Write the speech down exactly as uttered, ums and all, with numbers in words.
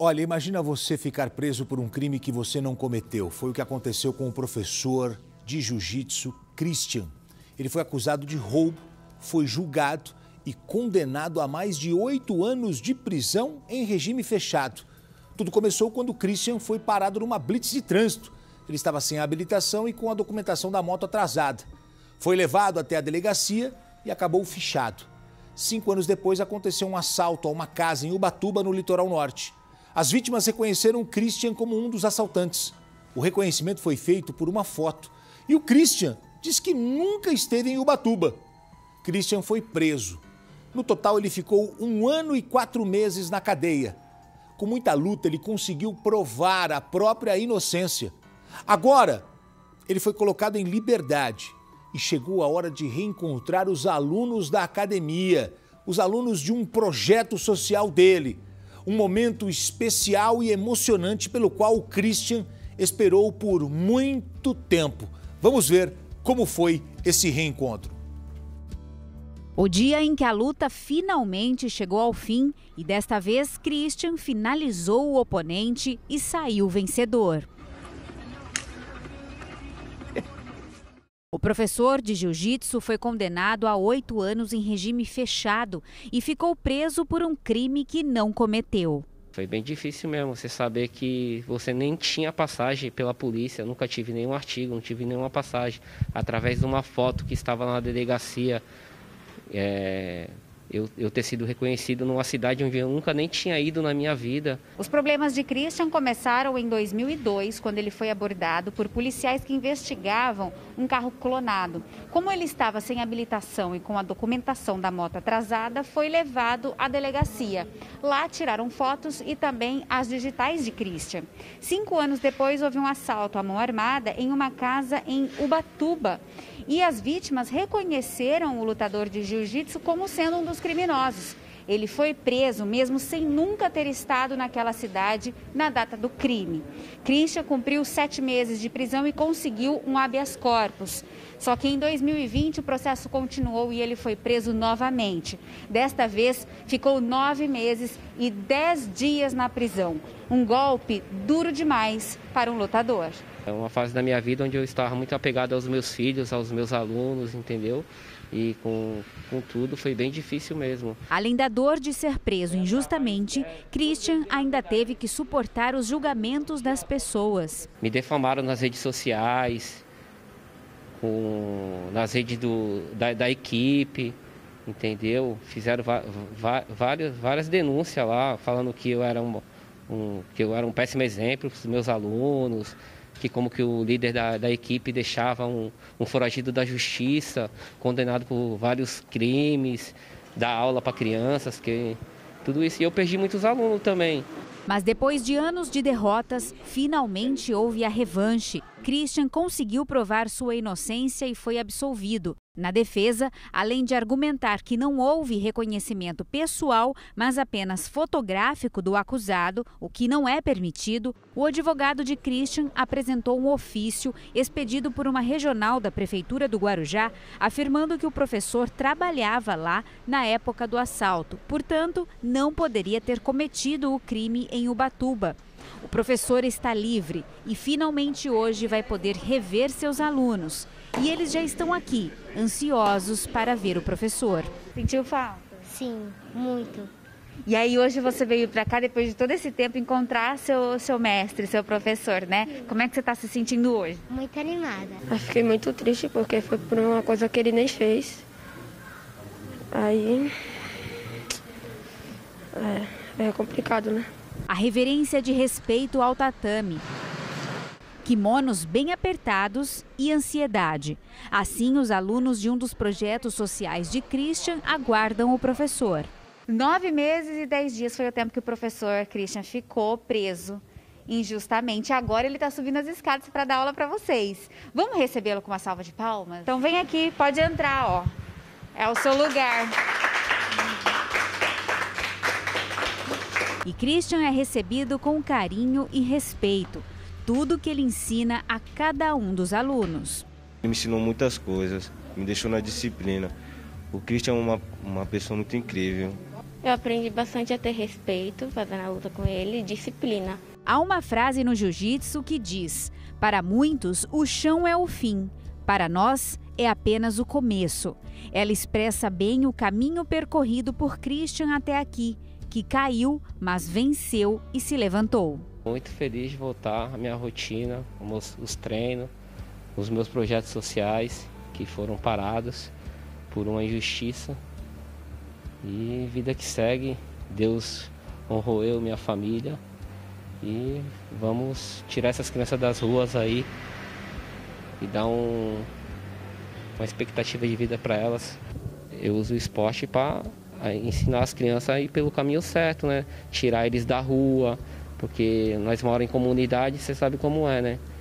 Olha, imagina você ficar preso por um crime que você não cometeu. Foi o que aconteceu com o professor de jiu-jitsu, Christian. Ele foi acusado de roubo, foi julgado e condenado a mais de oito anos de prisão em regime fechado. Tudo começou quando o Christian foi parado numa blitz de trânsito. Ele estava sem habilitação e com a documentação da moto atrasada. Foi levado até a delegacia e acabou fichado. Cinco anos depois aconteceu um assalto a uma casa em Ubatuba, no litoral norte. As vítimas reconheceram o Christian como um dos assaltantes. O reconhecimento foi feito por uma foto. E o Christian diz que nunca esteve em Ubatuba. Christian foi preso. No total, ele ficou um ano e quatro meses na cadeia. Com muita luta, ele conseguiu provar a própria inocência. Agora, ele foi colocado em liberdade e chegou a hora de reencontrar os alunos da academia, os alunos de um projeto social dele. Um momento especial e emocionante pelo qual o Christian esperou por muito tempo. Vamos ver como foi esse reencontro. O dia em que a luta finalmente chegou ao fim e desta vez Christian finalizou o oponente e saiu vencedor. O professor de jiu-jitsu foi condenado a oito anos em regime fechado e ficou preso por um crime que não cometeu. Foi bem difícil mesmo você saber que você nem tinha passagem pela polícia. Eu nunca tive nenhum artigo, não tive nenhuma passagem. Através de uma foto que estava na delegacia, é... Eu, eu ter sido reconhecido numa cidade onde eu nunca nem tinha ido na minha vida. Os problemas de Christian começaram em dois mil e dois, quando ele foi abordado por policiais que investigavam um carro clonado. Como ele estava sem habilitação e com a documentação da moto atrasada, foi levado à delegacia. Lá tiraram fotos e também as digitais de Christian. Cinco anos depois, houve um assalto à mão armada em uma casa em Ubatuba. E as vítimas reconheceram o lutador de jiu-jitsu como sendo um dos criminosos. Ele foi preso mesmo sem nunca ter estado naquela cidade na data do crime. Christian cumpriu sete meses de prisão e conseguiu um habeas corpus. Só que em dois mil e vinte o processo continuou e ele foi preso novamente. Desta vez ficou nove meses e dez dias na prisão. Um golpe duro demais para um lutador. É uma fase da minha vida onde eu estava muito apegado aos meus filhos, aos meus alunos, entendeu? E com, com tudo foi bem difícil mesmo. Além da dor de ser preso injustamente, Christian ainda teve que suportar os julgamentos das pessoas. Me defamaram nas redes sociais, com, nas redes do, da, da equipe, entendeu? Fizeram várias, várias denúncias lá, falando que eu era um, um, que eu era um péssimo exemplo para os meus alunos, que como que o líder da, da equipe deixava um, um foragido da justiça, condenado por vários crimes, dar aula para crianças, que tudo isso. E eu perdi muitos alunos também. Mas depois de anos de derrotas, finalmente houve a revanche. Christian conseguiu provar sua inocência e foi absolvido. Na defesa, além de argumentar que não houve reconhecimento pessoal, mas apenas fotográfico do acusado, o que não é permitido, o advogado de Christian apresentou um ofício expedido por uma regional da Prefeitura do Guarujá, afirmando que o professor trabalhava lá na época do assalto, portanto, não poderia ter cometido o crime em Ubatuba. O professor está livre e finalmente hoje vai poder rever seus alunos. E eles já estão aqui, ansiosos para ver o professor. Sentiu falta? Sim, muito. E aí hoje você veio para cá, depois de todo esse tempo, encontrar seu, seu mestre, seu professor, né? Sim. Como é que você está se sentindo hoje? Muito animada. Eu fiquei muito triste porque foi por uma coisa que ele nem fez. Aí... É, é complicado, né? A reverência de respeito ao tatame, quimonos bem apertados e ansiedade. Assim, os alunos de um dos projetos sociais de Christian aguardam o professor. Nove meses e dez dias foi o tempo que o professor Christian ficou preso injustamente. Agora ele está subindo as escadas para dar aula para vocês. Vamos recebê-lo com uma salva de palmas? Então vem aqui, pode entrar, ó. É o seu lugar. E Christian é recebido com carinho e respeito. Tudo que ele ensina a cada um dos alunos. Ele me ensinou muitas coisas, me deixou na disciplina. O Christian é uma, uma pessoa muito incrível. Eu aprendi bastante a ter respeito, fazendo a luta com ele, e disciplina. Há uma frase no jiu-jitsu que diz: para muitos, o chão é o fim. Para nós, é apenas o começo. Ela expressa bem o caminho percorrido por Christian até aqui, que caiu, mas venceu e se levantou. Muito feliz de voltar à minha rotina, os, os treinos, os meus projetos sociais que foram parados por uma injustiça. E vida que segue, Deus honrou eu, minha família, e vamos tirar essas crianças das ruas aí e dar um, uma expectativa de vida para elas. Eu uso o esporte para ensinar as crianças a ir pelo caminho certo, né? Tirar eles da rua, porque nós moramos em comunidade, você sabe como é, né?